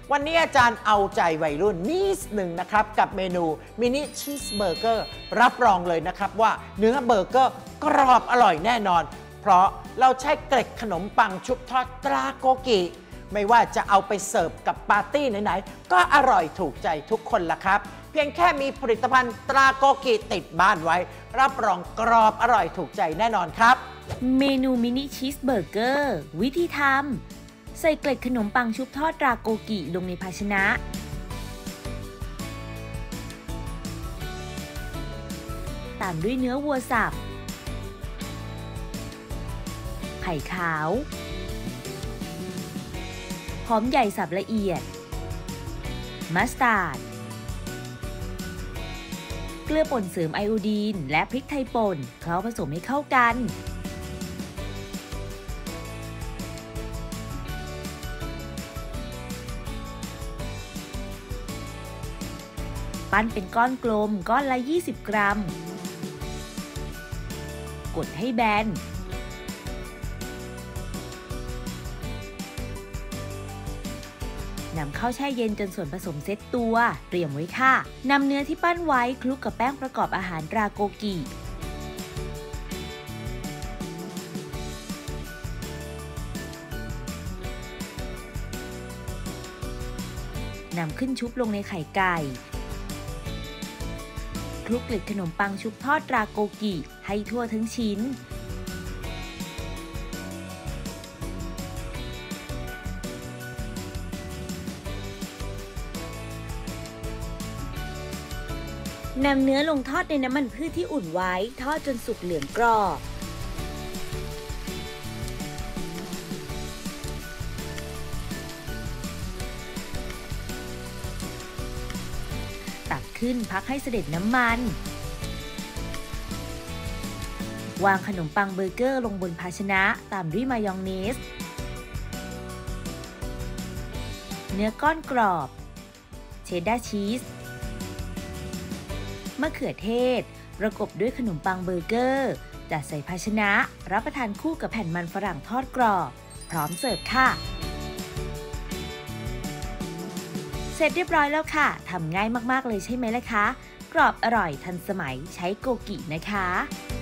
วันนี้อาจารย์เอาใจวัยรุ่นนิดหนึ่งนะครับกับเมนูมินิชีสเบอร์เกอร์รับรองเลยนะครับว่าเนื้อเบอร์เกอร์กรอบอร่อยแน่นอนเพราะเราใช้เกล็ดขนมปังชุบทอดตราโกกิไม่ว่าจะเอาไปเสิร์ฟกับปาร์ตี้ไหนๆก็อร่อยถูกใจทุกคนละครับเพียงแค่มีผลิตภัณฑ์ตราโกกิติดบ้านไว้รับรองกรอบอร่อยถูกใจแน่นอนครับเมนูมินิชีสเบอร์เกอร์วิธีทำใส่เกล็ดขนมปังชุบทอดราโกกิลงในภาชนะตามด้วยเนื้อวัวสับไข่ขาวหอมใหญ่สับละเอียดมัสตาร์ดเกลือป่นเสริมไอโอดีนและพริกไทยป่นเคล้าผสมให้เข้ากันปั้นเป็นก้อนกลมก้อนละ20 กรัมกดให้แบนนำเข้าแช่เย็นจนส่วนผสมเซ็ตตัวเตรียมไว้ค่ะนำเนื้อที่ปั้นไว้คลุกกับแป้งประกอบอาหารราโกกินำขึ้นชุบลงในไข่ไก่คลุกเกล็ดขนมปังชุบทอดราโกกิให้ทั่วทั้งชิ้นนำเนื้อลงทอดในน้ำมันพืชที่อุ่นไว้ทอดจนสุกเหลืองกรอบตักขึ้นพักให้เสด็จน้ำมันวางขนมปังเบอร์เกอร์ลงบนภาชนะตามด้วยมายองเนสเนื้อก้อนกรอบเชดดาร์ชีสมะเขือเทศประกบด้วยขนมปังเบอร์เกอร์จัดใส่ภาชนะรับประทานคู่กับแผ่นมันฝรั่งทอดกรอบพร้อมเสิร์ฟค่ะเสร็จเรียบร้อยแล้วค่ะทำง่ายมากๆเลยใช่ไหมล่ะคะกรอบอร่อยทันสมัยใช้โกกินะคะ